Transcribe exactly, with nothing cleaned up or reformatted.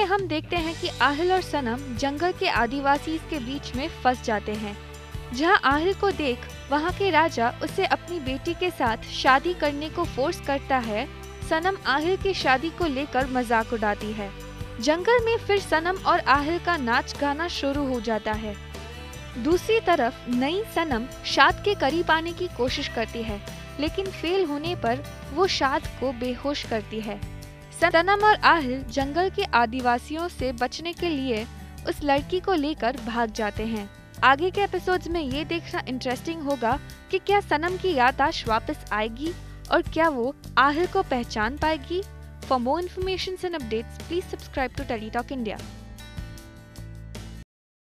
हम देखते हैं कि आहिल और सनम जंगल के आदिवासी के बीच में फंस जाते हैं। जहां आहिल को देख वहां के राजा उसे अपनी बेटी के साथ शादी करने को फोर्स करता है। सनम आहिल की शादी को लेकर मजाक उड़ाती है। जंगल में फिर सनम और आहिल का नाच गाना शुरू हो जाता है। दूसरी तरफ नई सनम शाद के करीब आने की कोशिश करती है, लेकिन फेल होने पर वो शाद को बेहोश करती है। सनम और आहिल जंगल के आदिवासियों से बचने के लिए उस लड़की को लेकर भाग जाते हैं। आगे के एपिसोड्स में ये देखना इंटरेस्टिंग होगा कि क्या सनम की याददाश्त वापस आएगी और क्या वो आहिल को पहचान पाएगी। For more information and updates please subscribe to Telly Talk India.